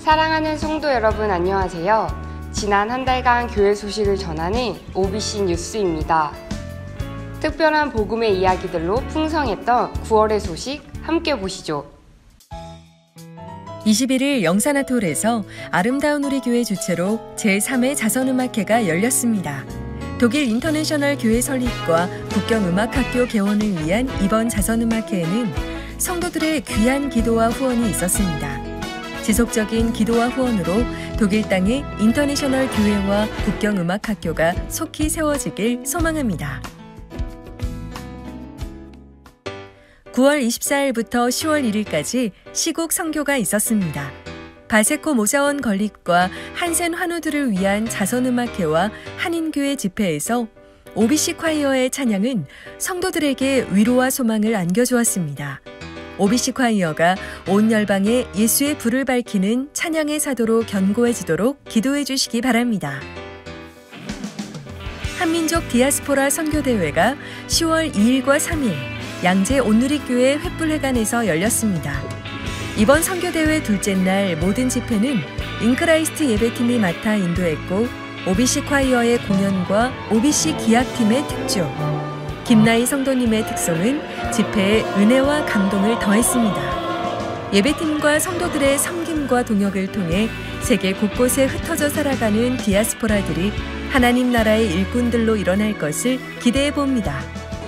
사랑하는 성도 여러분 안녕하세요. 지난 한 달간 교회 소식을 전하는 OBC 뉴스입니다. 특별한 복음의 이야기들로 풍성했던 9월의 소식 함께 보시죠. 21일 영산아톨에서 아름다운 우리 교회 주최로 제3회 자선음악회가 열렸습니다. 독일 인터내셔널 교회 설립과 국경음악학교 개원을 위한 이번 자선음악회에는 성도들의 귀한 기도와 후원이 있었습니다. 지속적인 기도와 후원으로 독일 땅의 인터내셔널 교회와 국경음악학교가 속히 세워지길 소망합니다. 9월 24일부터 10월 1일까지 시국 선교가 있었습니다. 바세코 모자원 건립과 한센 환우들을 위한 자선음악회와 한인교회 집회에서 OBC 콰이어의 찬양은 성도들에게 위로와 소망을 안겨주었습니다. OBC 콰이어가 온 열방에 예수의 불을 밝히는 찬양의 사도로 견고해지도록 기도해 주시기 바랍니다. 한민족 디아스포라 선교대회가 10월 2일과 3일 양재 온누리교회 횃불회관에서 열렸습니다. 이번 선교대회 둘째 날 모든 집회는 인크라이스트 예배팀이 맡아 인도했고 OBC 콰이어의 공연과 OBC 기악팀의 특조, 김나희 성도님의 특송은 집회에 은혜와 감동을 더했습니다. 예배팀과 성도들의 섬김과 동역을 통해 세계 곳곳에 흩어져 살아가는 디아스포라들이 하나님 나라의 일꾼들로 일어날 것을 기대해 봅니다.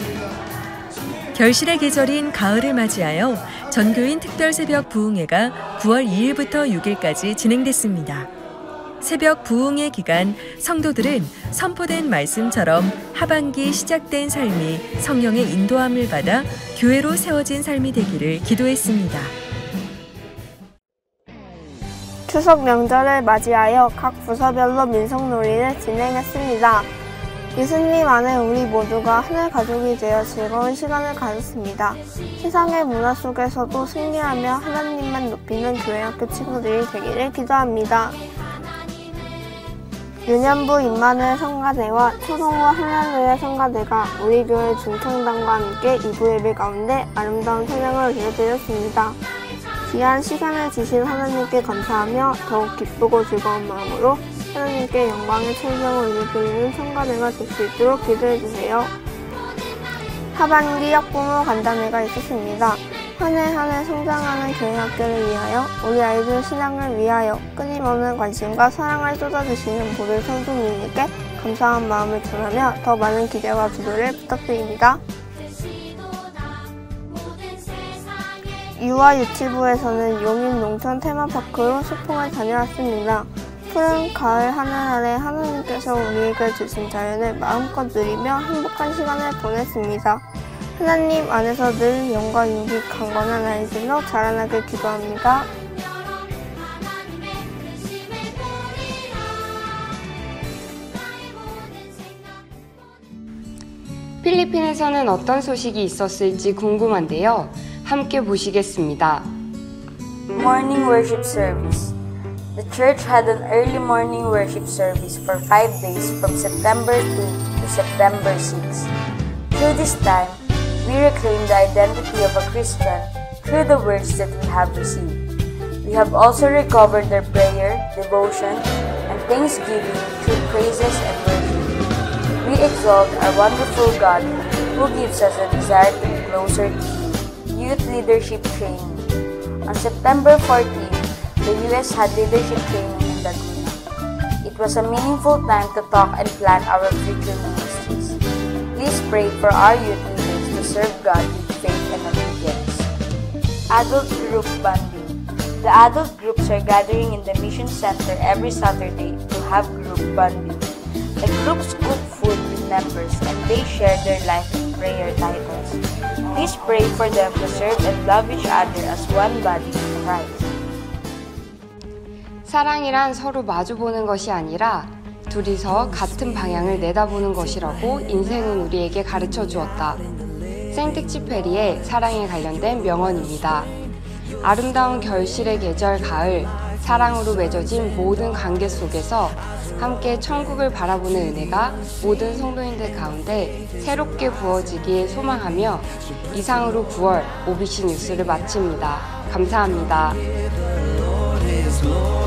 결실의 계절인 가을을 맞이하여 전교인 특별새벽 부흥회가 9월 2일부터 6일까지 진행됐습니다. 새벽 부흥회 기간 성도들은 선포된 말씀처럼 하반기 시작된 삶이 성령의 인도함을 받아 교회로 세워진 삶이 되기를 기도했습니다. 추석 명절을 맞이하여 각 부서별로 민속놀이를 진행했습니다. 예수님 안에 우리 모두가 하늘 가족이 되어 즐거운 시간을 가졌습니다. 세상의 문화 속에서도 승리하며 하나님만 높이는 교회학교 친구들이 되기를 기도합니다. 유년부 임마누엘 성가대와 초동부 할렐루야 성가대가 우리 교회 중창단과 함께 2부 예배 가운데 아름다운 찬양을 들려드렸습니다. 귀한 시간을 주신 하나님께 감사하며 더욱 기쁘고 즐거운 마음으로 하나님께 영광의 찬양을 올려드리는 성가대가 될 수 있도록 기도해주세요. 하반기 학부모 간담회가 있었습니다. 한 해 한 해 성장하는 교회 학교를 위하여 우리 아이들 신앙을 위하여 끊임없는 관심과 사랑을 쏟아주시는 모든 성도님께 감사한 마음을 전하며 더 많은 기대와 기도를 부탁드립니다. 유아 유치부에서는 용인 농촌 테마파크로 소풍을 다녀왔습니다. 푸른 가을 하늘 아래 하나님께서 우리에게 주신 자연을 마음껏 누리며 행복한 시간을 보냈습니다. 하나님 안에서 늘 영과 윤기 강건한 아이들로 자라나길 기도합니다. 필리핀에서는 어떤 소식이 있었을지 궁금한데요. 함께 보시겠습니다. Morning worship service. The church had an early morning worship service for 5 days from September 2 to September 6. Through this time, we reclaim the identity of a Christian through the words that we have received. We have also recovered their prayer, devotion, and thanksgiving through praises and worship. We exalt our wonderful God who gives us a desire to be closer to Him. Youth Leadership Training. On September 14, the U.S. had leadership training in Laguna. It was a meaningful time to talk and plan our future ministries. Please pray for our youth leaders to serve God with faith and obedience. Adult Group Bonding. The adult groups are gathering in the Mission Center every Saturday to have group bonding. The groups cook food with members and they share their life and prayer titles. Please pray for them to serve and love each other as one body in Christ. 사랑이란 서로 마주보는 것이 아니라 둘이서 같은 방향을 내다보는 것이라고 인생은 우리에게 가르쳐 주었다. 생텍쥐페리의 사랑에 관련된 명언입니다. 아름다운 결실의 계절 가을, 사랑으로 맺어진 모든 관계 속에서 함께 천국을 바라보는 은혜가 모든 성도인들 가운데 새롭게 부어지길 소망하며 이상으로 9월 OBC 뉴스를 마칩니다. 감사합니다.